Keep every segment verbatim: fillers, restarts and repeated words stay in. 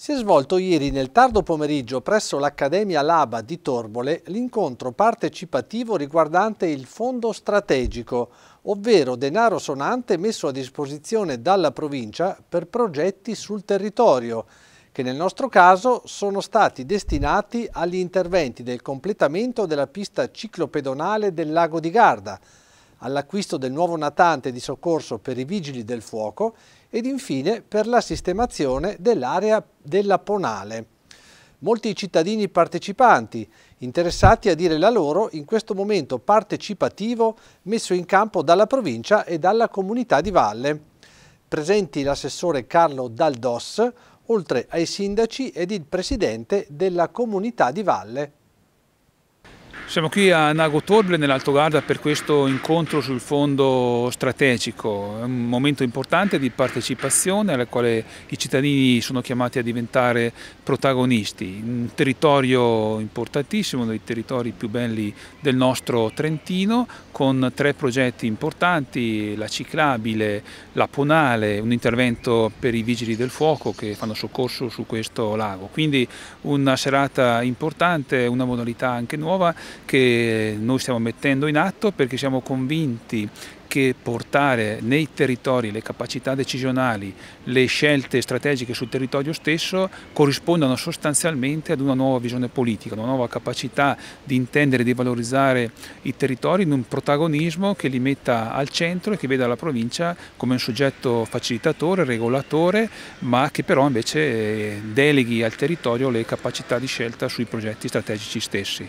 Si è svolto ieri nel tardo pomeriggio presso l'Accademia Laba di Torbole l'incontro partecipativo riguardante il Fondo Strategico, ovvero denaro sonante messo a disposizione dalla provincia per progetti sul territorio, che nel nostro caso sono stati destinati agli interventi del completamento della pista ciclopedonale del Lago di Garda, all'acquisto del nuovo natante di soccorso per i vigili del fuoco ed infine per la sistemazione dell'area della Ponale. Molti cittadini partecipanti, interessati a dire la loro in questo momento partecipativo messo in campo dalla provincia e dalla comunità di valle. Presenti l'assessore Carlo Daldos, oltre ai sindaci ed il presidente della comunità di valle. Siamo qui a Nago Torbole nell'Alto Garda per questo incontro sul fondo strategico, è un momento importante di partecipazione alla quale i cittadini sono chiamati a diventare protagonisti. Un territorio importantissimo, uno dei territori più belli del nostro Trentino, con tre progetti importanti, la ciclabile, la Ponale, un intervento per i vigili del fuoco che fanno soccorso su questo lago. Quindi una serata importante, una modalità anche nuova che noi stiamo mettendo in atto perché siamo convinti che portare nei territori le capacità decisionali, le scelte strategiche sul territorio stesso corrispondano sostanzialmente ad una nuova visione politica, una nuova capacità di intendere e di valorizzare i territori in un protagonismo che li metta al centro e che veda la provincia come un soggetto facilitatore, regolatore, ma che però invece deleghi al territorio le capacità di scelta sui progetti strategici stessi.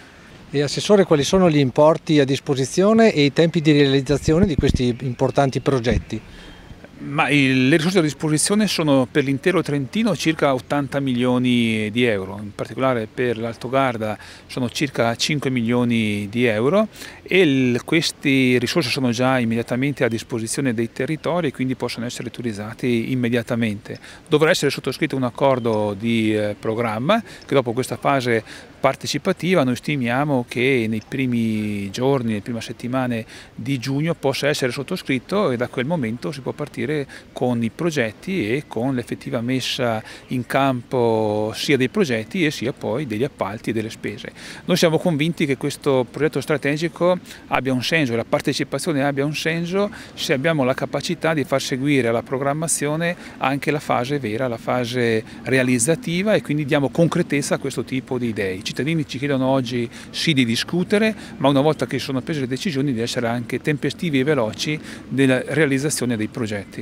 E Assessore, quali sono gli importi a disposizione e i tempi di realizzazione di questi importanti progetti? Ma le risorse a disposizione sono per l'intero Trentino circa ottanta milioni di euro, in particolare per l'Alto Garda sono circa cinque milioni di euro e queste risorse sono già immediatamente a disposizione dei territori e quindi possono essere utilizzati immediatamente. Dovrà essere sottoscritto un accordo di programma che dopo questa fase partecipativa noi stimiamo che nei primi giorni, nelle prime settimane di giugno possa essere sottoscritto e da quel momento si può partire con i progetti e con l'effettiva messa in campo sia dei progetti e sia poi degli appalti e delle spese. Noi siamo convinti che questo progetto strategico abbia un senso e la partecipazione abbia un senso se abbiamo la capacità di far seguire alla programmazione anche la fase vera, la fase realizzativa e quindi diamo concretezza a questo tipo di idee. I cittadini ci chiedono oggi sì di discutere, ma una volta che sono prese le decisioni di essere anche tempestivi e veloci nella realizzazione dei progetti.